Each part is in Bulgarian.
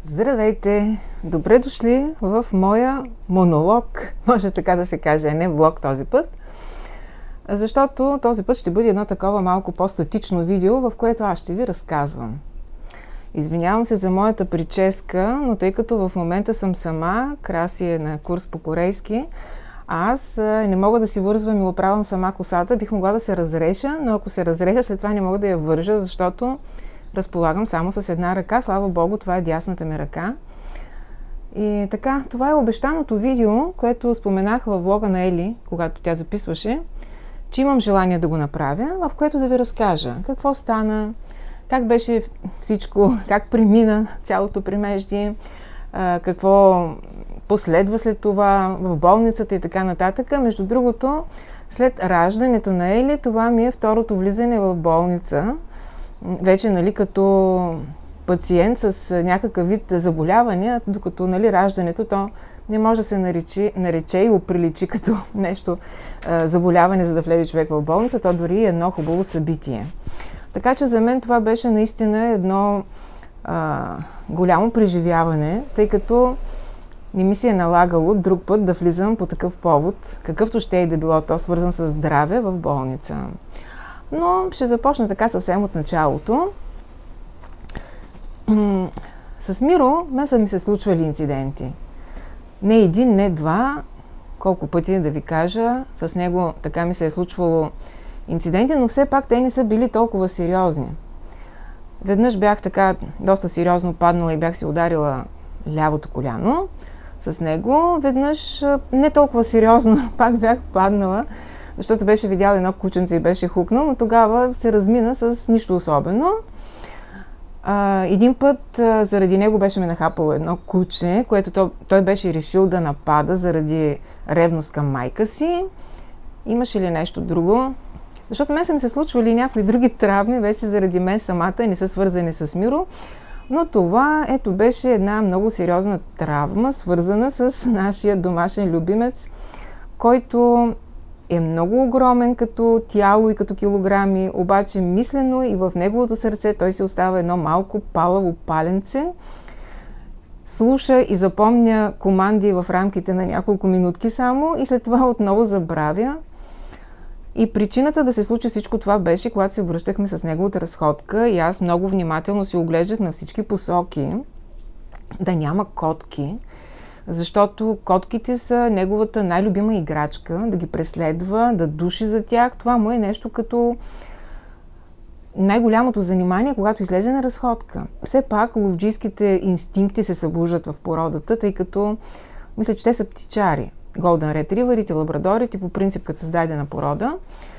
Здравейте! Добре дошли в моя монолог, може така да се каже, не влог този път, защото този път ще бъде едно такова малко по-статично видео, в което аз ще ви разказвам. Извинявам се за моята прическа, но тъй като в момента съм сама, Краси е на курс по корейски, аз не мога да си вързвам и оправям сама косата, бих могла да се разреша, но ако се разреша, след това не мога да я вържа, защото разполагам само с една ръка. Слава Богу, това е дясната ми ръка. И така, това е обещаното видео, което споменах във влога на Ели, когато тя записваше, че имам желание да го направя, в което да ви разкажа какво стана, как беше всичко, как премина цялото премеждие, какво последва след това в болницата и така нататък. Между другото, след раждането на Ели, това ми е второто влизане в болница. Вече, нали, като пациент с някакъв вид заболяване, докато, нали, раждането, то не може да се нарече и оприличи като нещо заболяване, за да влезе човек в болница, то дори е едно хубаво събитие. Така че за мен това беше наистина едно голямо преживяване, тъй като не ми се е налагало друг път да влизам по такъв повод, какъвто ще и да било то, свързан с здраве, в болница. Но ще започна така съвсем от началото. С Миро са ми се случвали инциденти. Не един, не два, колко пъти да ви кажа. С него така ми се е случвало инциденти, но все пак те не са били толкова сериозни. Веднъж бях така доста сериозно паднала и бях си ударила лявото коляно с него. Веднъж не толкова сериозно пак бях паднала, защото беше видял едно кученце и беше хукнал, но тогава се размина с нищо особено. Един път заради него беше ме нахапало едно куче, което той беше решил да напада заради ревност към майка си. Имаше ли нещо друго? Защото мен са ми се случвали някои други травми, вече заради мен самата, не са свързани с Миро. Но това, ето, беше една много сериозна травма, свързана с нашия домашен любимец, който е много огромен като тяло и като килограми, обаче мислено и в неговото сърце той си остава едно малко палаво паленце. Слуша и запомня команди в рамките на няколко минутки само и след това отново забравя. И причината да се случи всичко това беше, когато се връщахме с него от разходка и аз много внимателно си оглеждах на всички посоки да няма котки, защото котките са неговата най-любима играчка, да ги преследва, да души за тях. Това му е нещо като най-голямото занимание, когато излезе на разходка. Все пак ловджийските инстинкти се събуждат в породата, тъй като мисля, че те са птичари. Голден ретривърите, лабрадорите, по принцип като създадена порода.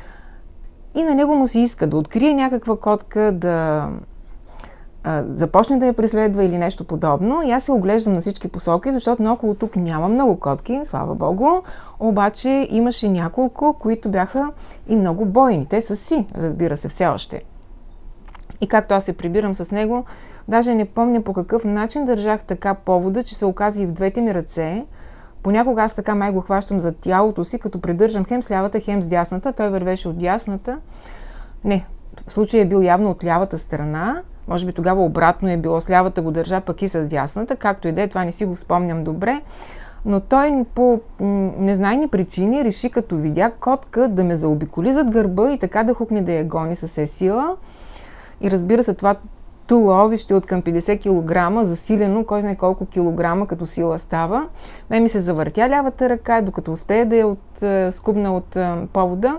И на него му се иска да открие някаква котка, да започне да я преследва или нещо подобно. И аз се оглеждам на всички посоки, защото наоколо тук няма много котки, слава Богу. Обаче имаше няколко, които бяха и много бойни. Те са си, разбира се, все още. И както аз се прибирам с него, даже не помня по какъв начин държах така повода, че се оказа и в двете ми ръце. Понякога аз така май го хващам за тялото си, като придържам хем с лявата, хем с дясната. Той вървеше от дясната. Не, в случая е бил явно от лявата страна. Може би тогава обратно е било, с лявата го държа, пък и с дясната. Както и да е, това не си го спомням добре. Но той по незнайни причини реши, като видя котка, да ме заобиколи зад гърба и така да хукне да я гони със все сила. И разбира се, това туловище от към 50 кг, засилено, кой знае колко килограма като сила става. Мен ми се завъртя лявата ръка, докато успее да я скубна от повода.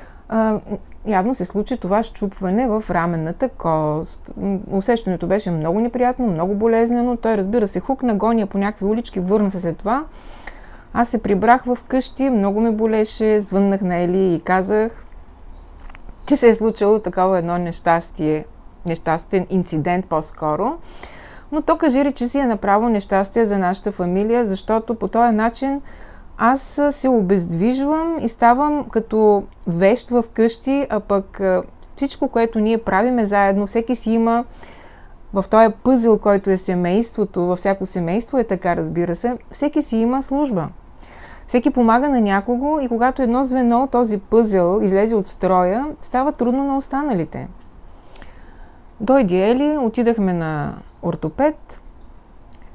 Явно се случи това счупване в раменната кост. Усещането беше много неприятно, много болезнено. Той, разбира се, хукна, гоня по някакви улички, върна се след това. Аз се прибрах в къщи, много ме болеше, звъннах на Ели и казах, че се е случило такова едно нещастен инцидент по-скоро. Но то кажи речи си е направо нещастие за нашата фамилия, защото по този начин аз се обездвижвам и ставам като вещ в къщи, а пък всичко, което ние правиме заедно, всеки си има в този пъзел, който е семейството, във всяко семейство е така, разбира се, всеки си има служба. Всеки помага на някого и когато едно звено, този пъзел, излезе от строя, става трудно на останалите. Дойде Ели, отидахме на ортопед,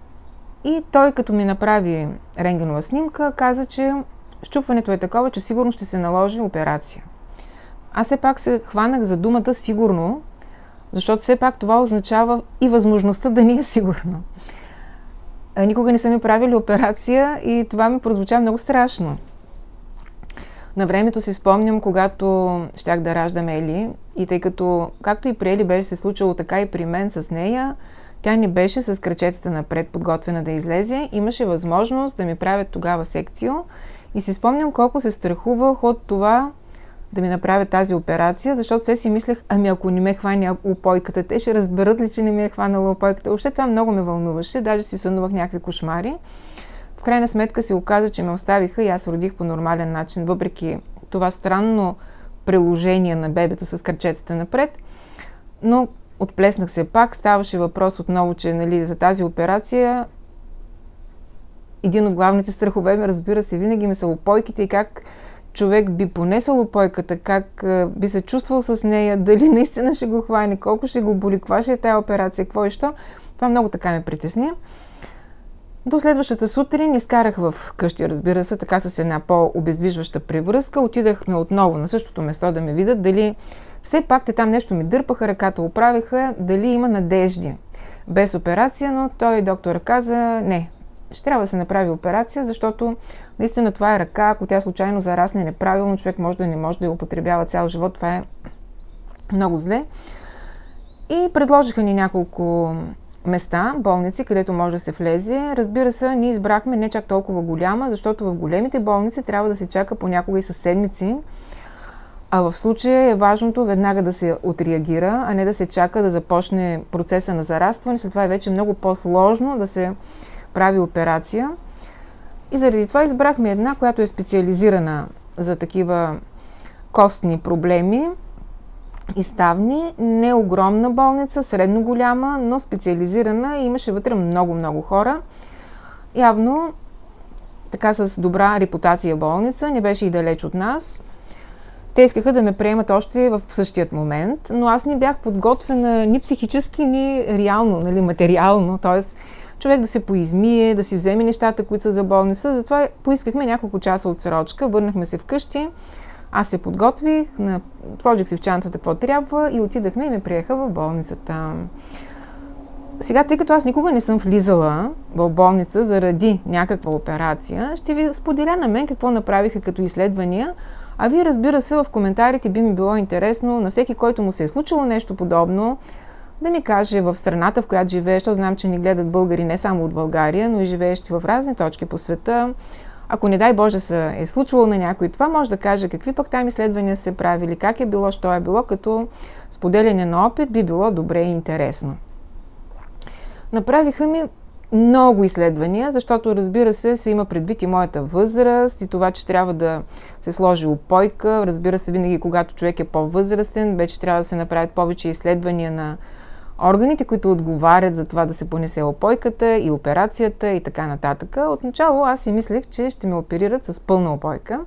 И той, като ми направи рентгенова снимка, каза, че счупването е такова, че сигурно ще се наложи операция. Аз все пак се хванах за думата сигурно, защото все пак това означава и възможността да не е сигурно. Никога не са ми правили операция и това ми прозвуча много страшно. На времето си спомням, когато щях да раждам Ели, и тъй като, както и при Ели беше се случило, така и при мен с нея, тя не беше с крачетата напред подготвена да излезе, имаше възможност да ми правят тогава секцио и си спомням колко се страхувах от това да ми направят тази операция, защото все си мислех, ами ако не ме хване упойката, те ще разберат ли, че не ми е хванала упойката. Въобще това много ме вълнуваше, даже си сънувах някакви кошмари. В крайна сметка се оказа, че ме оставиха и аз родих по нормален начин, въпреки това странно приложение на бебето с крачетата напред. Но отплеснах се пак, ставаше въпрос отново, че нали, за тази операция един от главните страхове ми, разбира се, винаги ми са упойките и как човек би понесъл упойката, как би се чувствал с нея, дали наистина ще го хване, колко ще го боли, каква ще е тая операция, какво и що. Това много така ме притесни. До следващата сутрин изкарах в къщи, разбира се, така с една по-обездвижваща превръзка. Отидахме отново на същото место да ме видят, дали все пак те там нещо ми дърпаха, ръката оправиха, дали има надежди. Без операция, но той доктора каза, не, ще трябва да се направи операция, защото наистина това е ръка, ако тя случайно зарасне неправилно, човек може да не може да я употребява цял живот, това е много зле. И предложиха ни няколко места, болници, където може да се влезе. Разбира се, ние избрахме не чак толкова голяма, защото в големите болници трябва да се чака понякога и със седмици, а в случая е важното веднага да се отреагира, а не да се чака да започне процеса на зарастване. След това е вече много по-сложно да се прави операция. И заради това избрахме една, която е специализирана за такива костни проблеми и ставни. Не огромна болница, средно голяма, но специализирана и имаше вътре много хора. Явно така с добра репутация болница, не беше и далеч от нас. Те искаха да ме приемат още в същият момент, но аз не бях подготвена ни психически, ни реално, нали, материално, т.е. човек да се поизмие, да си вземе нещата, които са за болница. Затова поискахме няколко часа отсрочка, върнахме се вкъщи, аз се подготвих, сложих си в чантата какво трябва и отидахме и ме приеха в болницата. Сега, тъй като аз никога не съм влизала в болница заради някаква операция, ще ви споделя на мен какво направиха като изследвания, а вие, разбира се, в коментарите би ми било интересно на всеки, който му се е случило нещо подобно, да ми каже в страната, в която живее, защото знам, че ни гледат българи не само от България, но и живеещи в разни точки по света. Ако не дай Боже се е случвало на някой това, може да каже какви пък там изследвания се правили, как е било, що е било, като споделяне на опит би било добре и интересно. Направиха ми много изследвания, защото, разбира се има предвид и моята възраст и това, че трябва да се сложи упойка. Разбира се, винаги когато човек е по-възрастен, вече трябва да се направят повече изследвания на органите, които отговарят за това да се понесе упойката и операцията и така нататък. Отначало аз си мислех, че ще ме оперират с пълна упойка,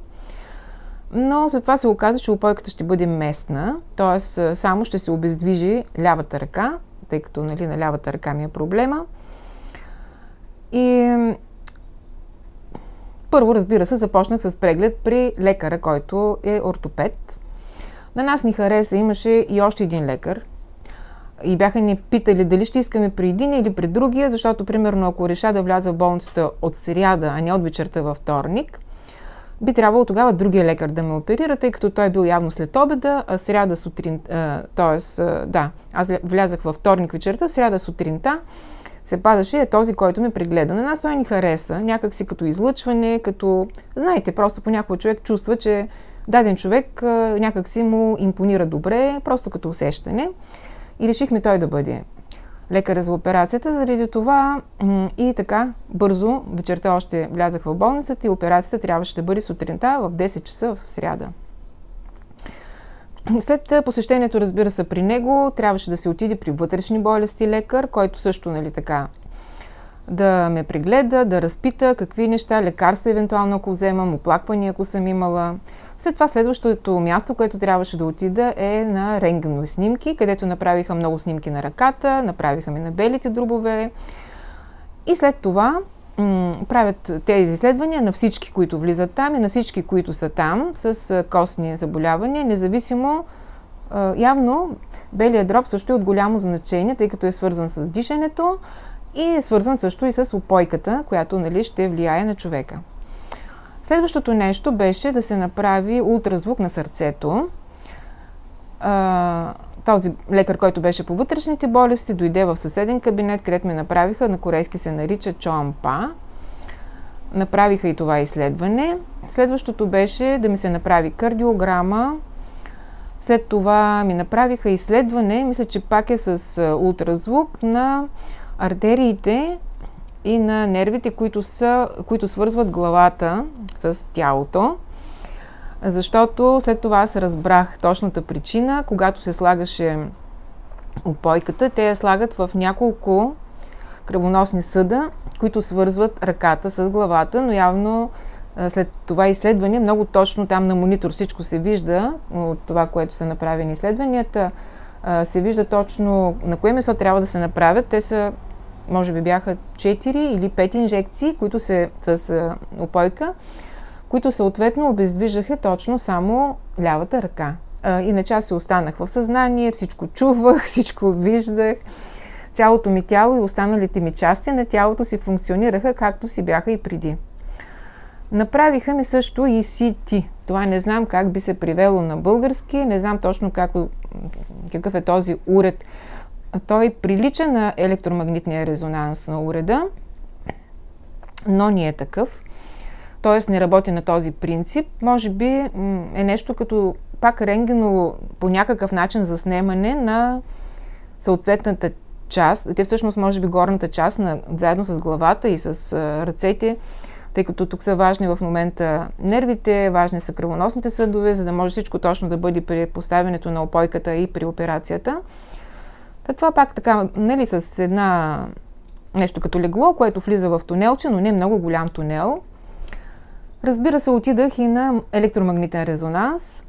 но след това се оказа, че упойката ще бъде местна, т.е. само ще се обездвижи лявата ръка, тъй като нали, на лявата ръка ми е проблема. И първо, разбира се, започнах с преглед при лекаря, който е ортопед. На нас ни хареса, имаше и още един лекар. И бяха ни питали дали ще искаме при един или при другия, защото, примерно, ако реша да вляза в болницата от сряда, а не от вечерта във вторник, би трябвало тогава другия лекар да ме оперира, тъй като той е бил явно след обеда, а сряда сутрин, аз влязах във вторник вечерта, сряда сутринта се падаше този, който ме прегледа. На нас той ни хареса, някак си като излъчване, като, знаете, просто понякога човек чувства, че даден човек някак си му импонира добре, просто като усещане. И решихме той да бъде лекаря за операцията, заради това и така бързо вечерта още влязах в болницата и операцията трябваше да бъде сутринта в 10 часа в сряда. След посещението, разбира се, при него трябваше да се отиде при вътрешни болести лекар, който също, нали така, да ме прегледа, да разпита какви неща, лекарства евентуално ако вземам, оплаквания ако съм имала. След това следващото място, което трябваше да отида е на рентгенови снимки, където направиха много снимки на ръката, направиха ми на белите дробове И след това правят тези изследвания на всички, които влизат там и на всички, които са там с костни заболявания, независимо. Явно белият дроб също е от голямо значение, тъй като е свързан с дишането и е свързан също и с опойката, която, нали, ще влияе на човека. Следващото нещо беше да се направи ултразвук на сърцето. Този лекар, който беше по вътрешните болести, дойде в съседен кабинет, където ми направиха, на корейски се нарича Чоампа. Направиха и това изследване. Следващото беше да ми се направи кардиограма. След това ми направиха изследване, мисля, че пак е с ултразвук, на артериите и на нервите, които свързват главата с тялото. Защото след това аз разбрах точната причина. Когато се слагаше опойката, те я слагат в няколко кръвоносни съда, които свързват ръката с главата, но явно след това изследване, много точно там на монитор всичко се вижда, от това, което са направени изследванията, се вижда точно на кое месо трябва да се направят. Те са, може би бяха 4 или 5 инжекции, които се с опойка, които съответно обездвижаха точно само лявата ръка. Иначе аз се останах в съзнание, всичко чувах, всичко виждах. Цялото ми тяло и останалите ми части на тялото си функционираха както си бяха и преди. Направиха ми също и CT. Това не знам как би се привело на български, не знам точно какъв е този уред. Той прилича на електромагнитния резонанс на уреда, но не е такъв. Т.е. не работи на този принцип. Може би е нещо като пак рентгено по някакъв начин заснемане на съответната част. Те всъщност може би горната част, заедно с главата и с ръцете, тъй като тук са важни в момента нервите, важни са кръвоносните съдове, за да може всичко точно да бъде при поставянето на опойката и при операцията. Това пак така, нали, с нещо като легло, което влиза в тунелче, но не много голям тунел. Разбира се, отидах и на електромагнитен резонанс.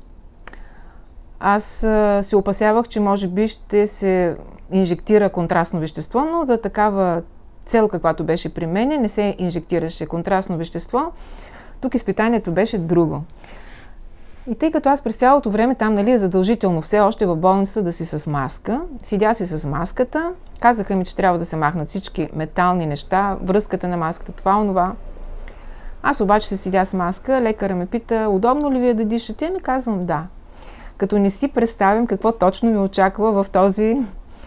Аз се опасявах, че може би ще се инжектира контрастно вещество, но за такава цел, каквато беше при мен, не се инжектираше контрастно вещество. Тук изпитанието беше друго. И тъй като аз през цялото време там, нали, е задължително все още в болница да си с маска, седя си с маската, казаха ми, че трябва да се махнат всички метални неща, връзката на маската, това, онова. Аз обаче се седя с маска, лекаря ме пита, удобно ли ви е да дишате? Ми казвам да. Като не си представим какво точно ми очаква в този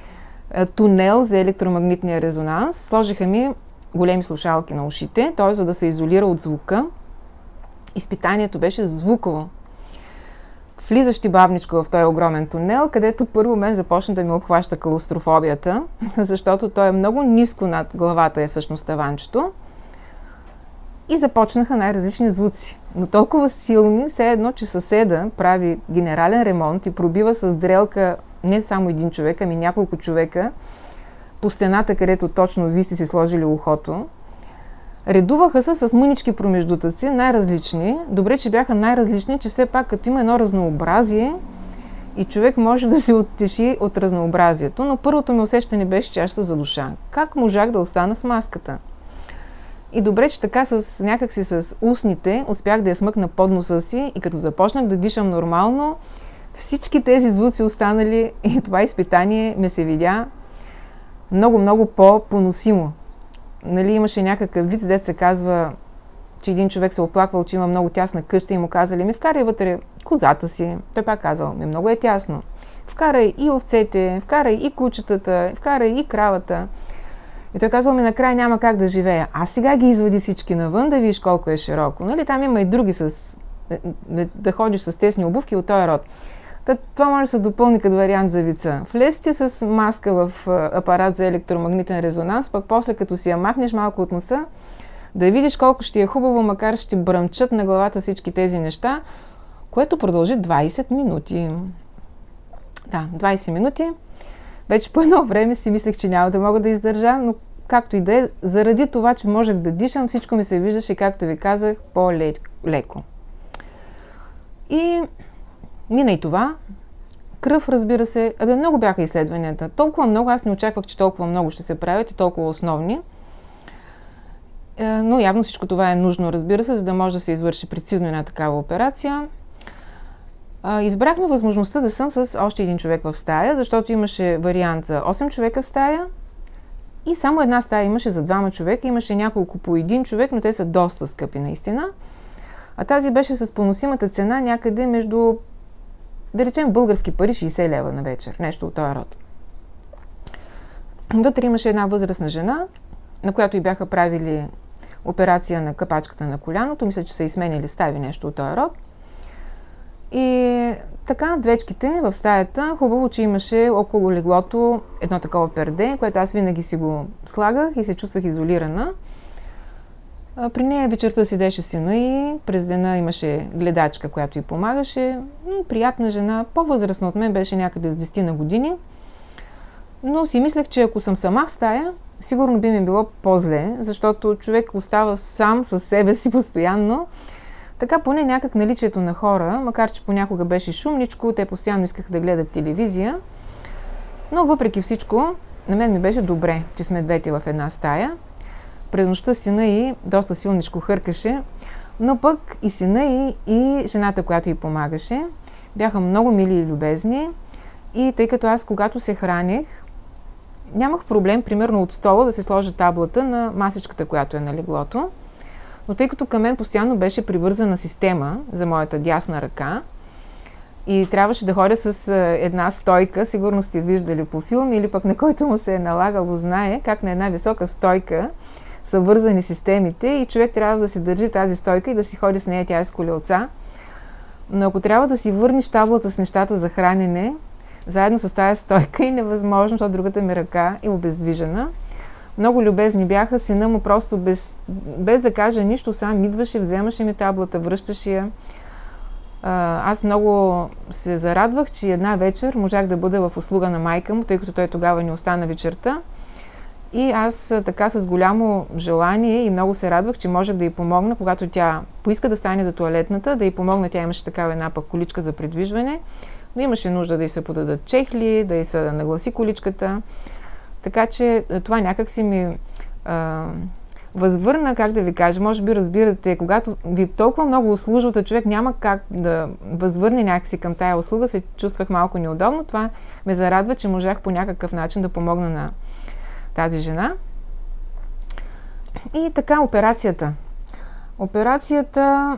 тунел за електромагнитния резонанс. Сложиха ми големи слушалки на ушите, т.е. за да се изолира от звука. Изпитанието беше звуково. Влизащи бавничко в този огромен тунел, където първо мен започна да ми обхваща клаустрофобията, защото той е много ниско над главата, е всъщност таванчето. И започнаха най-различни звуци, но толкова силни, все едно, че съседа прави генерален ремонт и пробива с дрелка не само един човек, ами няколко човека по стената, където точно вие сте си сложили ухото. Редуваха се с мънички промеждутъци, най-различни. Добре, че бяха най-различни, че все пак като има едно разнообразие и човек може да се оттеши от разнообразието, но първото ми усещане беше, че аз ще се задуша. Как можах да остана с маската? И добре, че така някакси с устните успях да я смъкна под носа си и като започнах да дишам нормално, всички тези звуци останали и това изпитание ме се видя много по-поносимо. Нали, имаше някакъв виц, дето се казва, че един човек се оплаквал, че има много тясна къща и му казали, ми вкарай вътре козата си. Той пак казал, ми много е тясно. Вкарай и овцете, вкарай и кучетата, вкарай и кравата. И той казал ми, накрая няма как да живея. А сега ги извади всички навън, да видиш колко е широко. Нали, там има и други да ходиш с тесни обувки от този род. Това може да се допълни като вариант за вица. Влезте с маска в апарат за електромагнитен резонанс, пък после като си я махнеш малко от носа, да видиш колко ще е хубаво, макар ще бръмчат на главата всички тези неща, което продължи 20 минути. Да, 20 минути. Вече по едно време си мислех, че няма да мога да издържа, но както и да е, заради това, че можех да дишам, всичко ми се виждаше, както ви казах, по-леко. И мина и това. Кръв, разбира се. Много бяха изследванията. Толкова много, аз не очаквах, че толкова много ще се правят и толкова основни. Но явно всичко това е нужно, разбира се, за да може да се извърши прецизно една такава операция. Избрахме възможността да съм с още един човек в стая, защото имаше вариант за 8 човека в стая и само една стая имаше за 2 човека. Имаше няколко по един човек, но те са доста скъпи наистина. А тази беше с поносимата цена някъде между, да речем, български пари 60 лева на вечер. Нещо от този род. Вътре имаше една възрастна жена, на която и бяха правили операция на капачката на коляното. Мисля, че са изменили стави, нещо от този род. И така, двечките в стаята, хубаво, че имаше около леглото едно такова перде, което аз винаги си го слагах и се чувствах изолирана. При нея вечерта седеше сина и през дена имаше гледачка, която й помагаше. Приятна жена, по-възрастна от мен, беше някъде с 10 на години. Но си мислех, че ако съм сама в стая, сигурно би ми било по-зле, защото човек остава сам със себе си постоянно. Така поне някак наличието на хора, макар че понякога беше шумничко, те постоянно искаха да гледат телевизия. Но въпреки всичко, на мен ми беше добре, че сме двете в една стая. През нощта сина й доста силничко хъркаше, но пък и сина и жената, която й помагаше, бяха много мили и любезни. И тъй като аз, когато се хранех, нямах проблем, примерно от стола, да се сложа таблата на масичката, която е на леглото. Но тъй като към мен постоянно беше привързана система за моята дясна ръка и трябваше да ходя с една стойка, сигурно сте виждали по филм или пък на който му се е налагало, знае как на една висока стойка са вързани системите и човек трябва да си държи тази стойка и да си ходи с нея, тя е с колелца. Но ако трябва да си върнеш таблата с нещата за хранене, заедно с тази стойка, е невъзможно, защото другата ми ръка е обездвижена. Много любезни бяха, сина му просто без да кажа нищо, сам идваше, вземаше ми таблата, връщаше я. Аз много се зарадвах, че една вечер можах да бъда в услуга на майка му, тъй като той тогава ни остана вечерта. И аз така с голямо желание и много се радвах, че можех да й помогна, когато тя поиска да стане до тоалетната, да й помогна. Тя имаше такава една пък количка за придвижване, но имаше нужда да й се подадат чехли, да й се нагласи количката. Така че това някак си ми възвърна, как да ви кажа, може би разбирате, когато ви толкова много услужвате, човек няма как да възвърне някакси към тая услуга, се чувствах малко неудобно. Това ме зарадва, че можах по някакъв начин да помогна на тази жена. И така, операцията. Операцията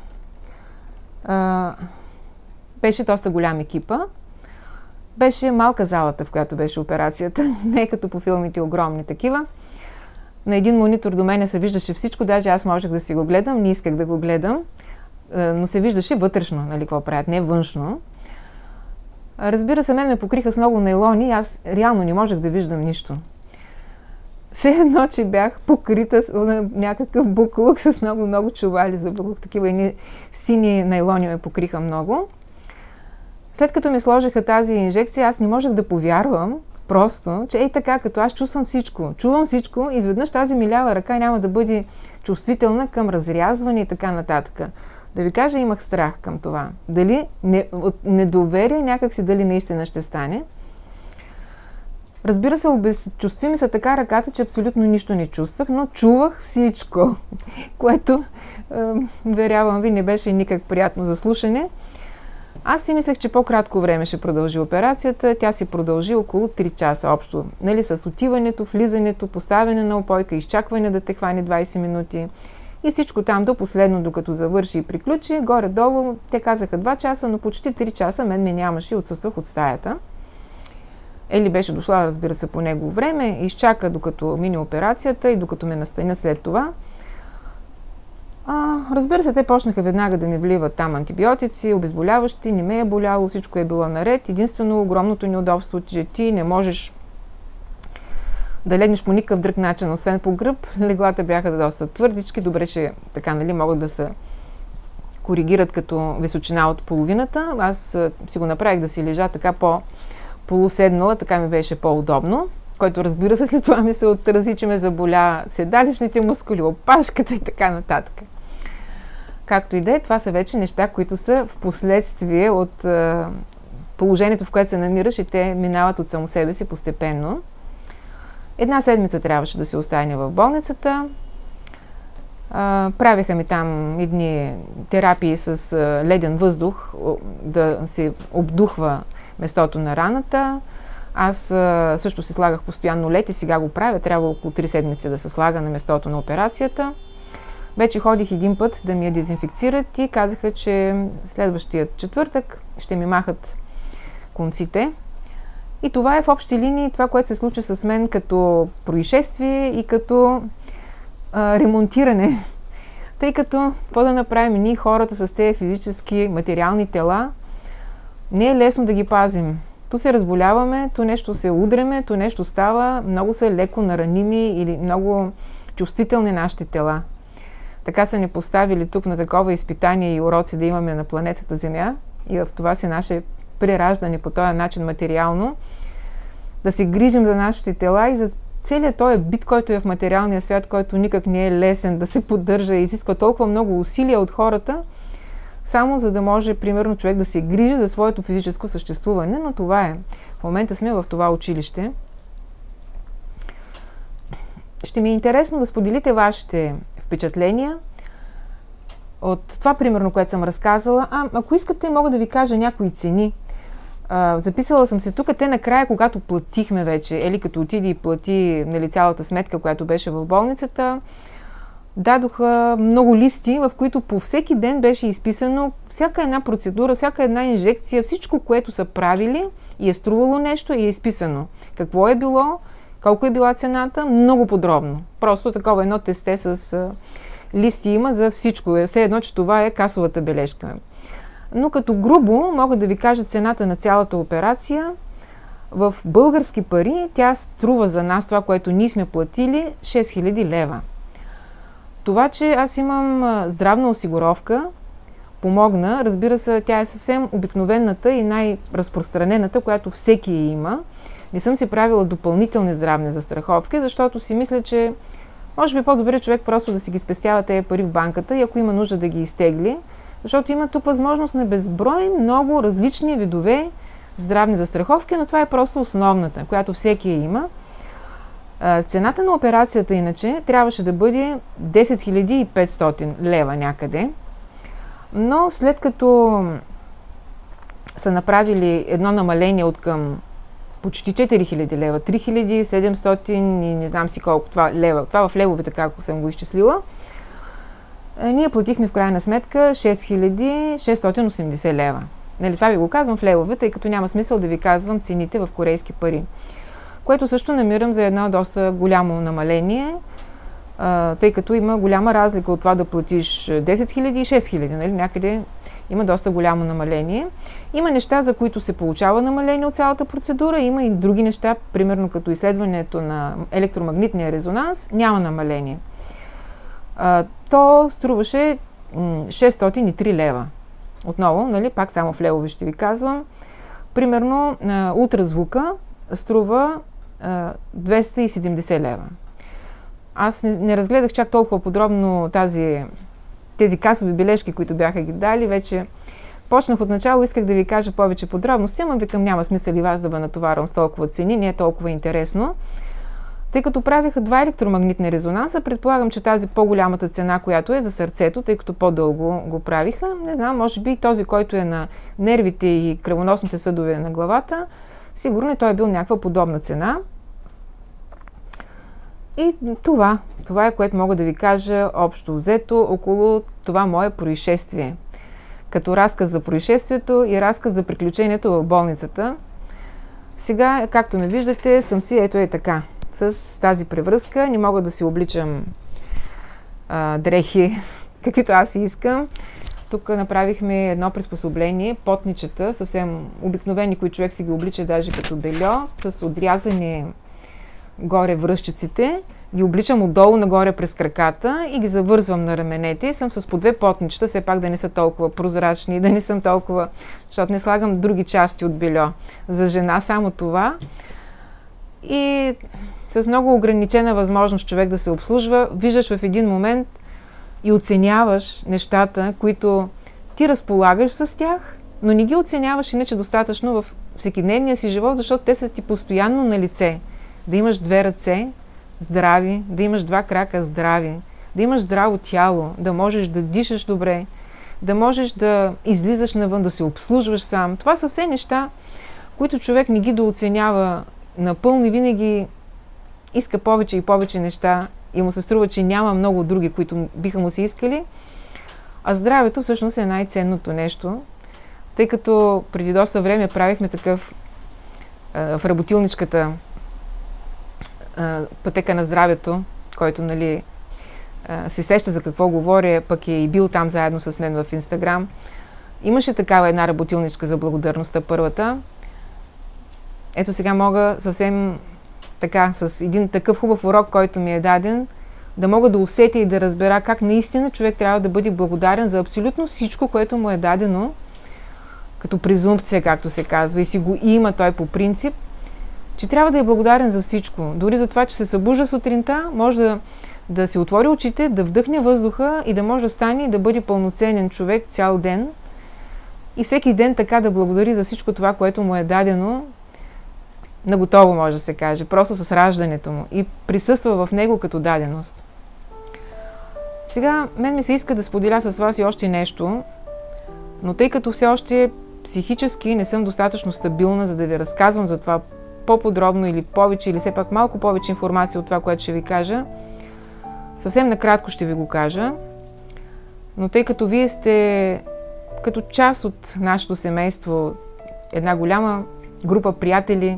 беше доста голям екипа. Беше малка залата, в която беше операцията. Не е като по филмите огромни такива. На един монитор до мене се виждаше всичко, даже аз можех да си го гледам, не исках да го гледам, но се виждаше вътрешно, нали, какво правят, не външно. Разбира се, мен ме покриха с много нейлони и аз реално не можех да виждам нищо. Все едно, че бях покрита на някакъв буклук с много чували за буклук. Такива едни сини нейлони ме покриха много. След като ми сложиха тази инжекция, аз не можех да повярвам просто, че така, като аз чувствам всичко, чувам всичко, изведнъж тази милява ръка няма да бъде чувствителна към разрязване и така нататък. Да ви кажа, имах страх към това. Дали от недоверие някакси дали наистина ще стане. Разбира се, обезчувстви ми се така ръката, че абсолютно нищо не чувствах, но чувах всичко, което, верявам ви, не беше никак приятно за слушане. Аз си мислех, че по-кратко време ще продължи операцията. Тя си продължи около 3 часа общо. Нали, с отиването, влизането, поставяне на опойка, изчакване да те хване 20 минути. И всичко там до последно, докато завърши и приключи. Горе-долу, те казаха 2 часа, но почти 3 часа мен ме нямаше и отсъствах от стаята. Ели беше дошла, разбира се, по него време, изчака докато мине операцията и докато ме настанят след това. Разбира се, те почнаха веднага да ми вливат там антибиотици, обезболяващи, не ме е боляло, всичко е било наред. Единствено огромното неудобство, че ти не можеш да легнеш по никакъв друг начин, освен по гръб. Леглата бяха доста твърдички, добре, че така, нали, могат да се коригират като височина от половината. Аз си го направих да си лежа така полуседнала, така ми беше по-удобно, който, разбира се, след това ми се отрази, че ме заболя седалищните мускули, опашката и така нататък. Както и да е, това са вече неща, които са в последствие от положението, в което се намираш, и те минават от само себе си постепенно. 1 седмица трябваше да се остане в болницата. Правиха ми там едни терапии с леден въздух, да се обдухва местото на раната. Аз също си слагах постоянно лед и сега го правя. Трябва около 3 седмици да се слага на местото на операцията. Вече ходих един път да ми я дезинфекцират и казаха, че следващия четвъртък ще ми махат конците. И това е в общи линии това, което се случи с мен като происшествие и като ремонтиране. Тъй като, какво да направим ние хората с тези физически, материални тела, не е лесно да ги пазим. Ту се разболяваме, ту нещо се удреме, ту нещо става, много са леко нараними или много чувствителни нашите тела. Така са ни поставили тук на такова изпитание и уроци да имаме на планетата Земя и в това си наше прераждане по този начин материално, да се грижим за нашите тела и за целият този бит, който е в материалния свят, който никак не е лесен да се поддържа и изисква толкова много усилия от хората, само за да може, примерно, човек да се грижи за своето физическо съществуване, но това е. В момента сме в това училище. Ще ми е интересно да споделите вашите впечатления от това, примерно, което съм разказала. Ако искате, мога да ви кажа някои цени. Записала съм се тук, те накрая, когато платихме вече, Ели като отиде и плати цялата сметка, която беше в болницата, дадоха много листи, в които по всеки ден беше изписано всяка една процедура, всяка една инжекция, всичко, което са правили и е струвало нещо и е изписано. Какво е било, колко е била цената, много подробно. Просто такова едно тесте с листи има за всичко. Все едно, че това е касовата бележка. Но като грубо мога да ви кажа цената на цялата операция. В български пари тя струва за нас, това, което ние сме платили, 6000 лева. Това, че аз имам здравна осигуровка, помогна. Разбира се, тя е съвсем обикновената и най-разпространената, която всеки има. Не съм си правила допълнителни здравни застраховки, защото си мисля, че може би по-добре човек просто да си ги спестява тези пари в банката и ако има нужда да ги изтегли, защото има тук възможност на безброй много различни видове здравни застраховки, но това е просто основната, която всеки има. Цената на операцията иначе трябваше да бъде 10 500 лева някъде, но след като са направили едно намаление от към почти 4000 лева, 3700 и не знам си колко това лева, това в левовете, както съм го изчислила, ние платихме в крайна сметка 6680 лева. Нали, това ви го казвам в левове, тъй като няма смисъл да ви казвам цените в корейски пари. Което също намирам за едно доста голямо намаление, тъй като има голяма разлика от това да платиш 10 000 и 6 000. Нали? Някъде има доста голямо намаление. Има неща, за които се получава намаление от цялата процедура, има и други неща, примерно като изследването на електромагнитния резонанс, няма намаление. То струваше 603 лева. Отново, нали, пак само в левове ще ви казвам. Примерно ултразвука струва 270 лева. Аз не разгледах чак толкова подробно тези касови бележки, които бяха ги дали. Вече почнах отначало, исках да ви кажа повече подробности, ама викам няма смисъл и вас да бъде натоварвам с толкова цени, не е толкова интересно. Тъй като правиха 2 електромагнитни резонанса, предполагам, че тази по-голямата цена, която е за сърцето, тъй като по-дълго го правиха, не знам, може би този, който е на нервите и кръвоносните съдове на главата, сигурно и той е бил някаква подобна цена. И това е, което мога да ви кажа общо взето около това мое происшествие. Като разказ за происшествието и разказ за приключението в болницата. Сега, както ме виждате, съм си ето е така. С тази превръзка не мога да си обличам дрехи, каквито аз си искам. Тук направихме едно приспособление, потничета, съвсем обикновени, които човек си ги облича даже като бельо, с отрязани горе връщиците. Ги обличам отдолу нагоре през краката и ги завързвам на раменете. И съм с по 2 потничета, все пак да не са толкова прозрачни, да не съм толкова, защото не слагам други части от бельо. За жена само това. И с много ограничена възможност човек да се обслужва, виждаш в един момент и оценяваш нещата, които ти разполагаш с тях, но не ги оценяваш иначе достатъчно в всекидневния си живот, защото те са ти постоянно на лице. Да имаш 2 ръце здрави, да имаш 2 крака здрави, да имаш здраво тяло, да можеш да дишаш добре, да можеш да излизаш навън, да се обслужваш сам. Това са все неща, които човек не ги дооценява напълно и винаги иска повече и повече неща и му се струва, че няма много други, които биха му се искали. А здравето всъщност е най-ценното нещо, тъй като преди доста време правихме такъв в работилничката пътека на здравето, който, нали, се сеща за какво говоря, пък е и бил там заедно с мен в Инстаграм. Имаше такава една работилничка за благодарността, първата. Ето сега мога съвсем така, с един такъв хубав урок, който ми е даден, да мога да усетя и да разбера как наистина човек трябва да бъде благодарен за абсолютно всичко, което му е дадено, като презумпция, както се казва, и си го има той по принцип, че трябва да е благодарен за всичко. Дори за това, че се събужда сутринта, може да си отвори очите, да вдъхне въздуха и да може да стане и да бъде пълноценен човек цял ден. И всеки ден така да благодари за всичко това, което му е дадено, наготово може да се каже, просто с раждането му и присъства в него като даденост. Сега, мен ми се иска да споделя с вас и още нещо, но тъй като все още психически не съм достатъчно стабилна, за да ви разказвам за това по-подробно или повече, или все пак малко повече информация от това, което ще ви кажа, съвсем накратко ще ви го кажа, но тъй като вие сте като част от нашето семейство, една голяма група приятели,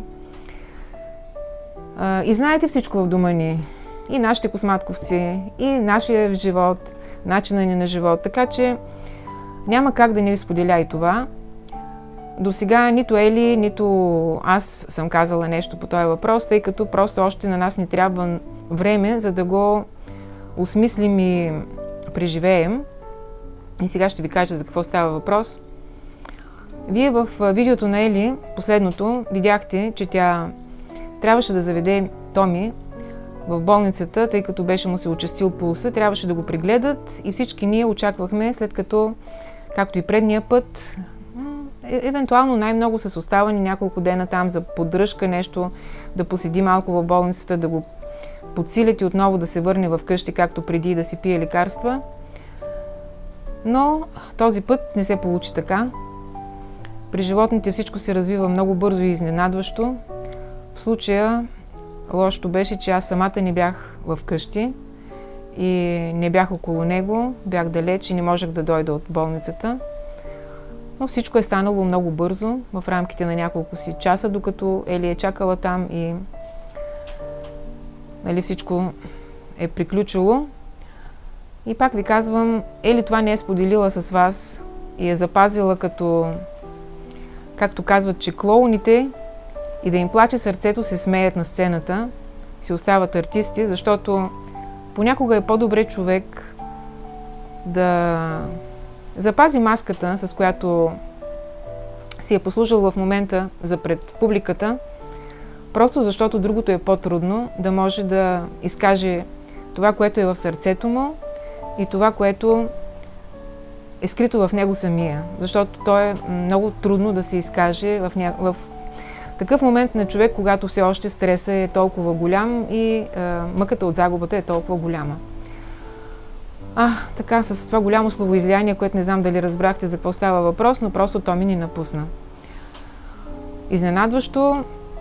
и знаете всичко в дома ни, и нашите косматковци, и нашия живот, начина ни на живот, така че няма как да не ви споделя и това. До сега нито Ели, нито аз съм казала нещо по този въпрос, тъй като просто още на нас ни трябва време, за да го осмислим и преживеем. И сега ще ви кажа за какво става въпрос. Вие в видеото на Ели, последното, видяхте, че тя трябваше да заведе Томи в болницата, тъй като беше му се участил пулса, трябваше да го прегледат и всички ние очаквахме, след като, както и предния път, евентуално най-много с оставане няколко дена там за поддръжка, нещо, да поседи малко в болницата, да го подсилят и отново да се върне в къщи, както преди, да си пие лекарства. Но този път не се получи така. При животните всичко се развива много бързо и изненадващо. В случая лошото беше, че аз самата не бях в къщи и не бях около него, бях далеч и не можех да дойда от болницата. Но всичко е станало много бързо, в рамките на няколко си часа, докато Ели е чакала там и нали, всичко е приключило. И пак ви казвам, Ели това не е споделила с вас и е запазила като, както казват, че клоуните и да им плаче сърцето се смеят на сцената, си остават артисти, защото понякога е по-добре човек да запази маската, с която си е послужил в момента за пред публиката, просто защото другото е по-трудно, да може да изкаже това, което е в сърцето му и това, което е скрито в него самия. Защото то е много трудно да се изкаже в такъв момент на човек, когато все още стресът е толкова голям и мъката от загубата е толкова голяма. Така, с това голямо словоизлияние, което не знам дали разбрахте за какво става въпрос, но просто Томи ни напусна. Изненадващо,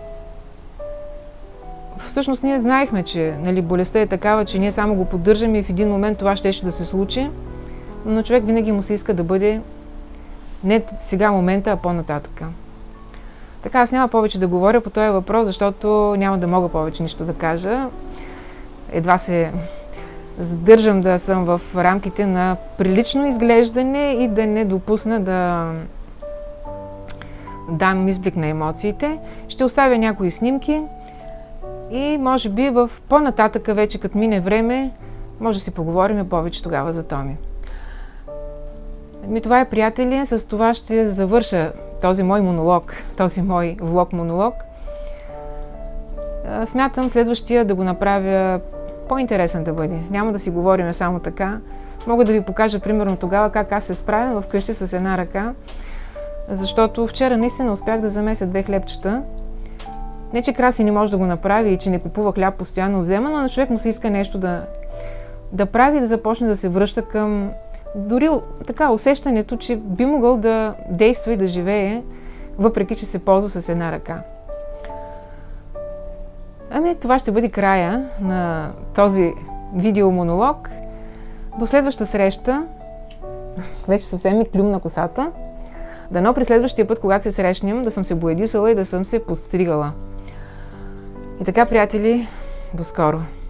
всъщност ние знаехме, че нали, болестта е такава, че ние само го поддържаме и в един момент това щеше да се случи, но човек винаги му се иска да бъде не сега момента, а по-нататъка. Така, аз няма повече да говоря по този въпрос, защото няма да мога повече нищо да кажа. Едва се задържам да съм в рамките на прилично изглеждане и да не допусна да дам изблик на емоциите. Ще оставя някои снимки и може би в по-нататъка вече, като мине време, може да си поговорим повече тогава за Томи. Това е, приятели, с това ще завърша този мой монолог, този мой влог-монолог. Смятам следващия да го направя по-интересен да бъде. Няма да си говорим само така. Мога да ви покажа примерно тогава как аз се справям вкъщи с една ръка, защото вчера наистина успях да замеся 2 хлебчета. Не, че Краси не може да го направи и че не купува хляб постоянно взема, но на човек му се иска нещо да прави да започне да се връща към дори така усещането, че би могъл да действа и да живее, въпреки че се ползва с една ръка. Това ще бъде края на този видеомонолог. До следваща среща. Вече съвсем ми клюмна косата. Дано при следващия път, когато се срещнем, да съм се боядисала и да съм се подстригала. И така, приятели, до скоро!